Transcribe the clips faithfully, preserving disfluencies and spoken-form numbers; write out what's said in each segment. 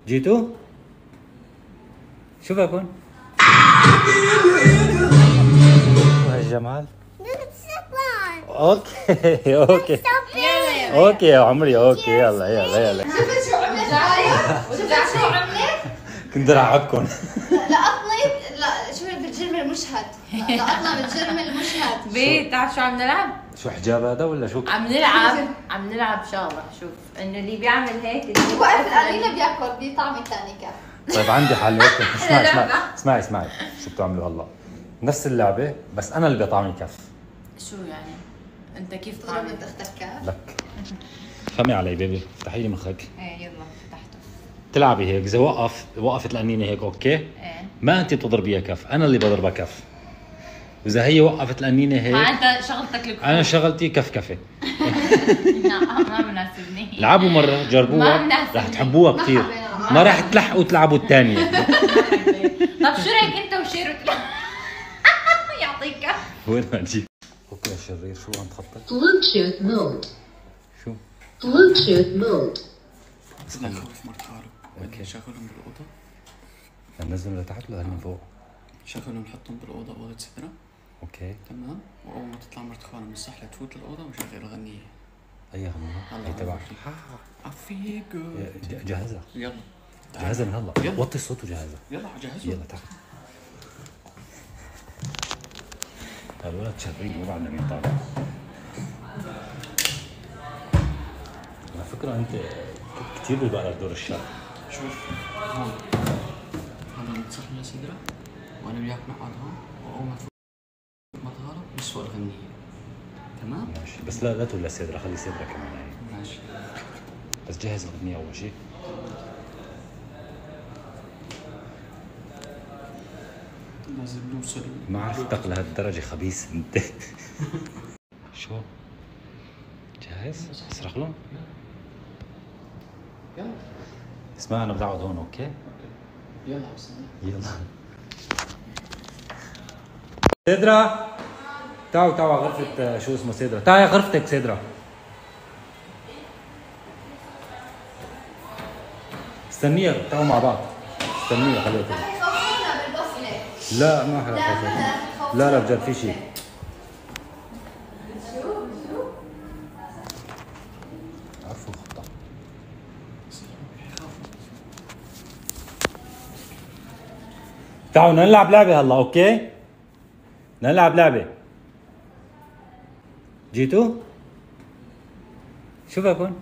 جيتوا؟ شو بكون؟ شو هالجمال؟ اوكي اوكي اوكي يا عمري اوكي يلا يلا يلا. شفت شو عملت هاي؟ شفت شو عملت؟ كنت العبكم. لقطني لا شو بالجرم المشهد لقطنا بالجرم المشهد. بيه تعرف شو عم نلعب؟ شو حجاب هذا ولا شو؟ عم نلعب عم نلعب شغله. شوف انه اللي بيعمل هيك اللي وقف القليله بياكل بطعم الثاني كف. طيب عندي حل. اسمعي اسمعي اسمعي اسمعي شو بتعملوا هلا؟ نفس اللعبه بس انا اللي بطعمي كف. شو يعني؟ انت كيف تضرب تعمل؟ انت اختك كف؟ لك فهمي علي بيبي، افتحي لي مخك. ايه يلا فتحته. تلعبي هيك اذا وقف وقفت القنينه هيك اوكي؟ ايه ما انت بتضربيها كف، انا اللي بضربها كف. اذا هي وقفت القنينه هيك ما انت شغلتك الكفوف. انا شغلتي كفكفه. لا ما مناسبني. لعبوا مره جربوها ما مناسبني. رح تحبوها كثير. ما راح تلحقوا تلعبوا الثانيه. طب شو رايك انت وشيرو تلعب؟ يعطيك. وين ما تجيب؟ اوكي يا شرير شو عم تخطط؟ Bluetooth mode. شو؟ Bluetooth mode. لا خوف مرت خالو. اوكي شغلهم بالاوضه. ننزلهم لتحت ولا هن فوق؟ شغلهم نحطهم بالاوضه اوضه سدره. اوكي تمام. واول ما تطلع مرت خالو من الصحله تفوت الاوضه وشغل غنيه. اي غنية؟ هي تبعك. I feel good. جهزها يلا جهزها من هلا. يلا. وطي الصوت وجهزها. يلا جهزوا. يلا تعال. الولد شرير مو بعدنا مين طالع. على فكرة أنت كثير بيبقى لك دور الشر. شوف هون هون نتصحن لسدره وانا وياك نقعد هون واول ما تفوت مرت خالو نسوى الغنيه. تمام؟ ماشي بس لا لا تقول للسيدرا، خلي السيدرا كمان هي. ماشي. بس جهز الأغنية أول شيء. لازم نوصل. ما عرفتك لهالدرجة خبيث أنت. شو؟ جاهز؟ أصرخ لهم؟ يلا. اسمع أنا بدي أقعد هون أوكي؟ يلا حسن. يلا. سيدرا تعوا تعوا على غرفة شو اسمه سيدرا، تعي غرفتك سيدرا. استنيها تعوا مع بعض. استنيها خليها تيجي. خوفونا بالبصمه. لا ما حدا خوفك. لا لا بجد في شيء. عفوا خطأ. تعالوا نلعب لعبة هلا اوكي؟ نلعب لعبة. جيتوا؟ شو بكون؟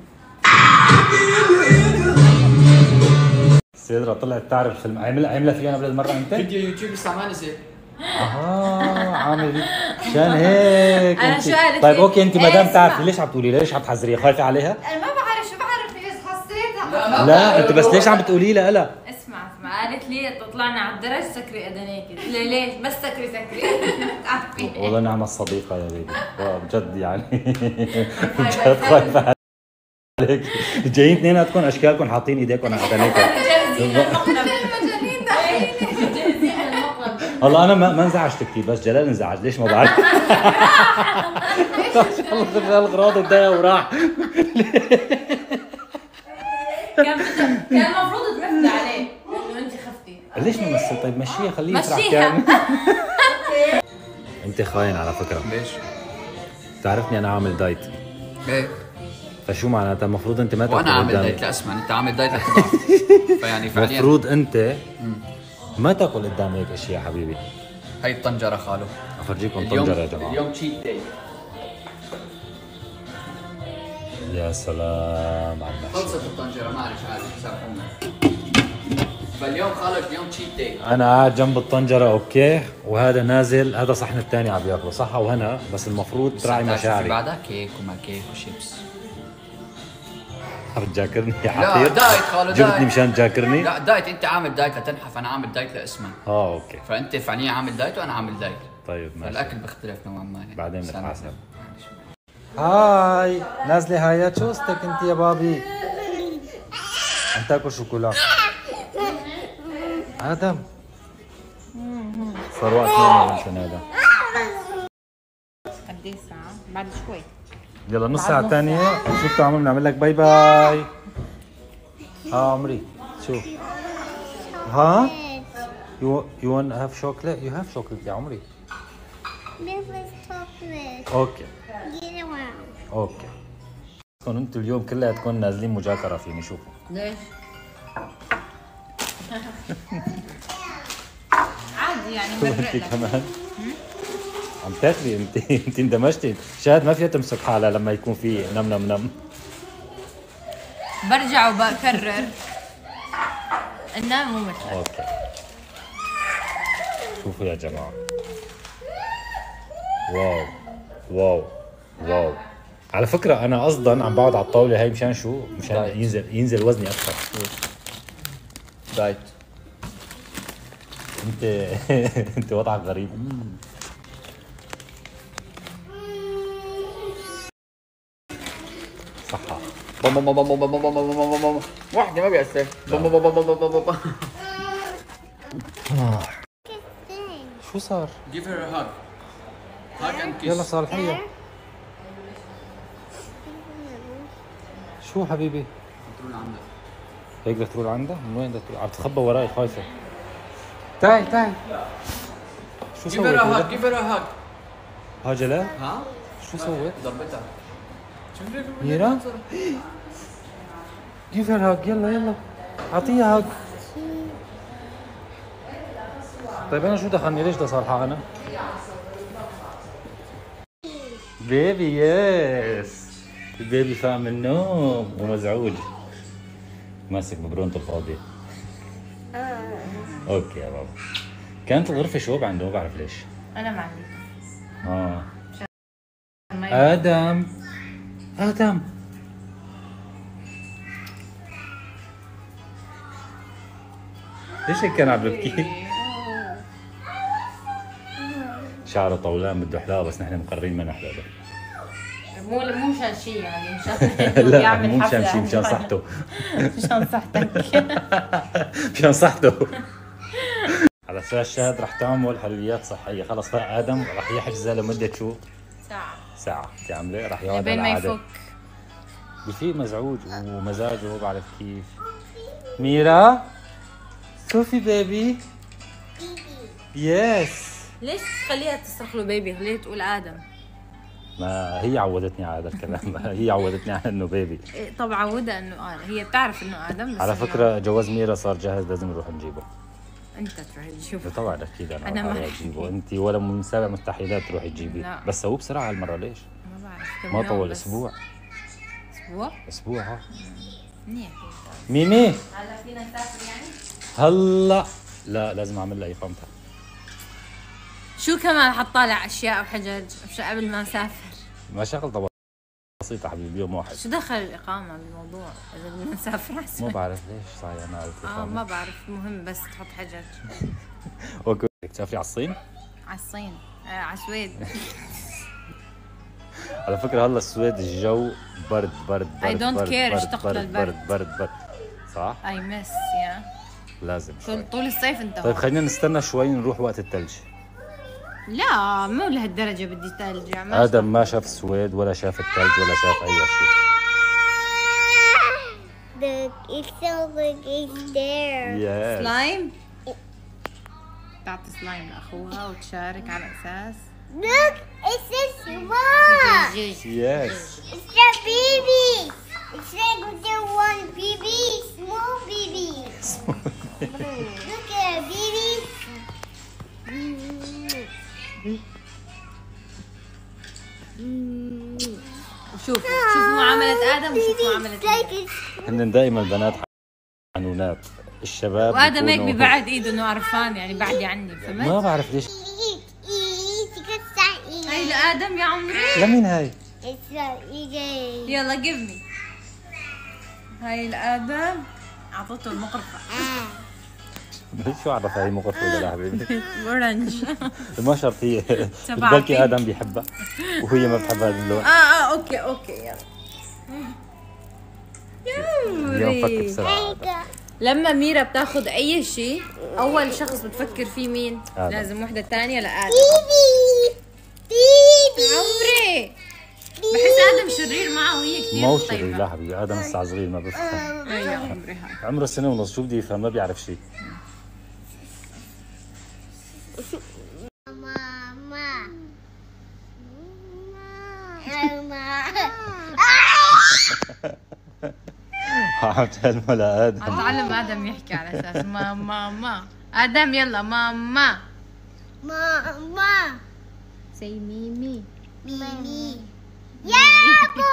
سيدرا طلعت تعرف الفيلم، عملها عملها فينا قبل المرة انت؟ فيديو يوتيوب لسه ما نزل. اها عامل عشان هيك أنا انت. شو قالت طيب لي؟ اوكي انت ما إيه دام اسمع. تعرفي ليش عم تقولي ليش عم تحذريها؟ خايفة عليها؟ انا ما بعرف شو بعرفني بس حسيتها. لا انت بس ليش عم بتقولي لها لا؟ اسمع اسمع قالت لي طلعنا على الدرج سكري اذنيك. قلت لها ليش؟ بس سكري سكري. تعرفي والله نعم الصديقة يا بيبي بجد يعني. بجد خايفة عليك. جايين اثنيناتكم اشكالكم حاطين ايديكم على اذنيكم. جاهزين للمقلب. المجانين داخلين. جاهزين للمقلب. والله انا ما ما انزعجت كثير بس جلال انزعج ليش ما بعرف. الغراض اتضايق وراح. كان بده- كان المفروض تمثلي عليه انه انت خفتي. ليش ما مثل؟ طيب مشيها خليه يفرح مشيها. كان. انت خاين على فكرة. ليش؟ بتعرفني انا عامل دايت ايه فشو معناتها المفروض انت ما تاكل وانا عامل قدامي. دايت. لا اسمع انت عامل دايت لتضعف. فيعني فعليا المفروض انت ما تاكل قدام هيك اشياء حبيبي. هي الطنجره خالو. افرجيكم اليوم طنجرة يا جماعة. اليوم تشيت داي. يا سلام على المحشي. خلصت الطنجره معلش عادي سامحونا. فاليوم خالو اليوم تشيت داي. انا قاعد جنب الطنجرة اوكي وهذا نازل هذا صحن الثاني عم ياكله صحة وهنا بس المفروض تراعي في مشاعري. بعدها كيك وما كيك وشيبس. تجاكرني يا لا حقير. دايت خالو دايت. جبتني مشان تجاكرني؟ لا دايت انت عامل دايت لتنحف انا عامل دايت لاسمن. اه اوكي فانت فعليا عامل دايت وانا عامل دايت. طيب ماشي. فالاكل بيختلف نوعا ما. بعدين سلام. بنتحاسب. معلش. هاي نازلة هايات شو قصتك انت يا بابي؟ عم تاكل شوكولا. ادم صار وقت نوم عشان هذا. قد ايه ساعة؟ بعد شوي. يلا نص ساعة ثانية شو بتعمل؟ بنعمل لك باي باي. اه عمري شوف ها يو يو ون هاف شوكليت يو هاف شوكليت يا عمري. This is chocolate. اوكي Get around. اوكي. كون انتوا اليوم كلها تكون نازلين مجاكره فيني. شوفوا ليش؟ عادي يعني مرق انت لك. كمان عم تاكلي انت. انت اندمجتي. شاهد ما فيها تمسك حالها لما يكون في نم نم نم. برجع وبكرر انها مو مثلك. اوكي شوفوا يا جماعه. واو واو واو. على فكره انا قصدا عم بقعد على الطاوله هاي مشان شو؟ مشان دايت. ينزل ينزل وزني اكثر. دايت. انت انت وضعك غريب. صحة. بوم بوم بوم بوم بوم بوم بوم بوم بوم. واحدة ما بيأثر. بوم بوم بوم بوم بوم بوم. شو صار؟ Give her a hug. Hug and kiss. يلا صالحية. شو حبيبي؟ تروح لعندك. هيك بدك تروح لعندها؟ من وين بدك تروح؟ عم تتخبى وراي خايفة. تعي تعي. شو Give سويت؟ her a hug. هيدا؟ Give her a hug. ها جلال؟ ها؟ شو سويت؟ ضربتها. شوف ليك ميرا؟ جيب هير هاج. يلا يلا اعطيها هاج. طيب انا شو دخلني؟ ليش ده صالحة انا؟ بيبي يس. البيبي فاق من النوم ومزعوج ماسك ببرونته الفاضية. اوكي يا بابا. كانت الغرفة شوب عنده ما بعرف ليش. انا ما عندي. اه ما يبقى. ادم ادم ليش هيك كان عم ببكي؟ شعره طولان بده حلاوه بس نحن مقررين ما نحلاوه. مو مو مشان شيء يعني مشان لا يعمل مو مشان حفلة. شيء مشان صحته. مشان صحتك. مشان صحته. على اساس شهد رح تعمل حلويات صحيه. خلص فاق ادم رح يحجزها لمده شو؟ ساعة ساعه. انت عامله رح يقعد بين على ما العاده. يفك. بفيق مزعوج ومزاجه ما بعرف كيف. ميرا صوفي بيبي يس. ليش تخليها تصرخ له بيبي؟ خليها تقول ادم. ما هي عودتني على هذا الكلام. هي عودتني على انه بيبي. إيه طب عودها انه آدم. هي بتعرف انه ادم بس على إنه فكره جواز ميرا صار جاهز لازم نروح نجيبه. انت تروح تشوف. طبعا اكيد انا أنا أنا ما راح رح اجيبه. انت ولا من سابع مستحيلات تروحي تجيبيه. لا. بس هو بسرعه هالمره. ليش؟ ما بعرف كم ما يوم طول بس. اسبوع. اسبوع؟ اسبوع ها. منيح. ميمي هلا فينا نسافر يعني؟ هلا لا لازم اعمل لها اقامتها. شو كمان حطالع اشياء وحجج مش قبل ما اسافر؟ مشاغل بسيطه حبيبي يوم واحد. شو دخل الاقامه بالموضوع اذا بدنا نسافر على ما بعرف ليش صاير انا قلت اه ما بعرف. مهم بس تحط حجج. اوكي بدك تسافري على الصين؟ على الصين آه على السويد. على فكره هلا السويد الجو برد برد برد I don't برد care، برد اشتقت برد للبرد. برد برد برد صح؟ اي مس يا لازم شوي. طول طول الصيف انت طيب هون. خلينا نستنى شوي نروح وقت الثلج. لا مو لهالدرجه بدي ثلج. ادم ما شاف السويد ولا شاف الثلج ولا شاف اي شيء. Look, it's so big, it's there. يس سلايم تعطي سلايم لاخوها وتشارك على اساس Look, it's a small. يس It's a baby. It's like the one baby, small baby. Look at baby. وشوفوا شوفوا معامله ادم وشوفوا معامله It's like ميرا. it's هن دائما البنات حنونات. الشباب وادم هيك بيكونوا- ببعد ايده انه عرفان يعني بعدي عني ما فهمت؟ بعرف ليش. eat, eat, eat, هاي eat. لادم يا عمري. لمين هاي؟ It's a eating. يلا جيف مي. هاي لادم اعطته المقرفه. شو عرف هاي مقرفة ولا لا حبيبي؟ اورنج. ما شرط هي. تبع بلكي بينك. ادم بيحبها وهي ما بتحب هذا اللون. اه اه اوكي اوكي يلا. اليوم فكر بسرعة. لما ميرا بتاخذ اي شيء اول شخص بتفكر فيه مين؟ آدم. لازم وحده ثانيه لادم. Baby. Baby. عمري بحس ادم شرير معه وهي كثير مو طيبة. شرير، لا حبيبي، ادم لسه صغير ما بفهم. ايوه عمري هاي. عمره سنه ونص، شو بدي يفهم؟ ما بيعرف شيء. ماما عم تعلمه لادم. عم تعلم ادم يحكي على اساس ما ما ما ادم يلا ماما ماما سي ميمي ميمي يا بو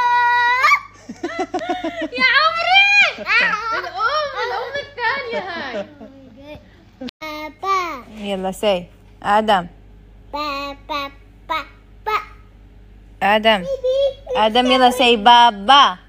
يا عمري. الام الام الثانية هاي. بابا يلا سي ادم بابا بابا ادم ادم يلا سي بابا